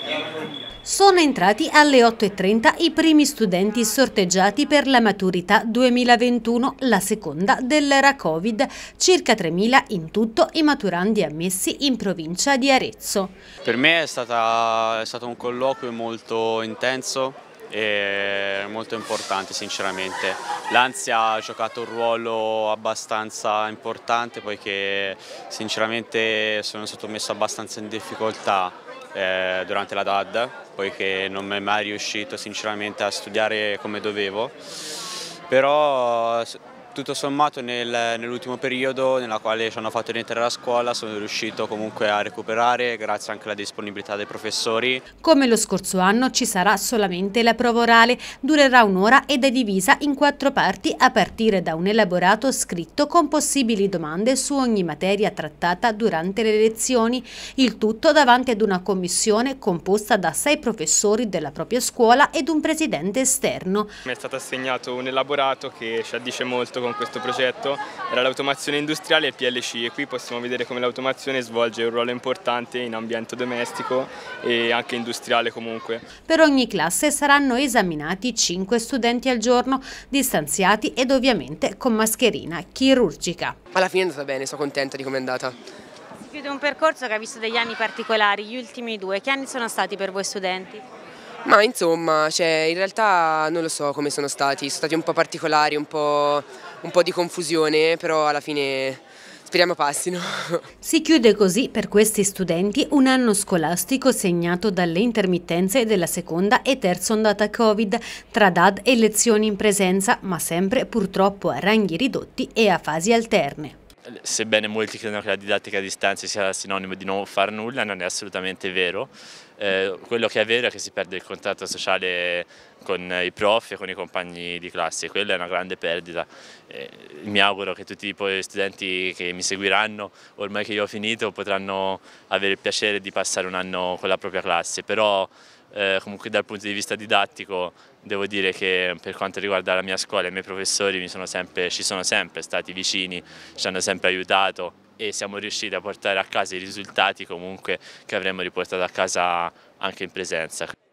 Sono entrati alle 8:30 i primi studenti sorteggiati per la maturità 2021, la seconda dell'era Covid, circa 3.000 in tutto i maturandi ammessi in provincia di Arezzo. Per me è stato un colloquio molto intenso e molto importante sinceramente. L'ansia ha giocato un ruolo abbastanza importante poiché sinceramente sono stato messo abbastanza in difficoltà durante la DAD, poiché non mi è mai riuscito sinceramente a studiare come dovevo, però tutto sommato nell'ultimo periodo nella quale ci hanno fatto rientrare a scuola sono riuscito comunque a recuperare grazie anche alla disponibilità dei professori. Come lo scorso anno ci sarà solamente la prova orale, durerà un'ora ed è divisa in 4 parti a partire da un elaborato scritto con possibili domande su ogni materia trattata durante le lezioni, il tutto davanti ad una commissione composta da 6 professori della propria scuola ed un presidente esterno. Mi è stato assegnato un elaborato che ci addice molto con questo progetto, era l'automazione industriale e il PLC, e qui possiamo vedere come l'automazione svolge un ruolo importante in ambiente domestico e anche industriale comunque. Per ogni classe saranno esaminati 5 studenti al giorno, distanziati ed ovviamente con mascherina chirurgica. Alla fine è andata bene, sono contenta di come è andata. Si chiude un percorso che ha visto degli anni particolari, gli ultimi 2, che anni sono stati per voi studenti? Ma insomma, in realtà non lo so come sono stati un po' particolari, un po' di confusione, però alla fine speriamo passino. Si chiude così per questi studenti un anno scolastico segnato dalle intermittenze della seconda e terza ondata Covid, tra DAD e lezioni in presenza, ma sempre purtroppo a ranghi ridotti e a fasi alterne. Sebbene molti credono che la didattica a distanza sia sinonimo di non far nulla, non è assolutamente vero. Quello che è vero è che si perde il contatto sociale con i prof e con i compagni di classe, quella è una grande perdita. Mi auguro che tutti gli studenti che mi seguiranno, ormai che io ho finito, potranno avere il piacere di passare un anno con la propria classe, però comunque dal punto di vista didattico devo dire che per quanto riguarda la mia scuola i miei professori ci sono sempre stati vicini, ci hanno sempre aiutato e siamo riusciti a portare a casa i risultati comunque che avremmo riportato a casa anche in presenza.